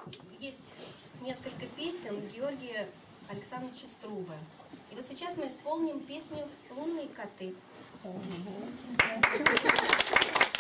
есть несколько песен Георгия Александровича Струве. И вот сейчас мы исполним песню «Лунные коты».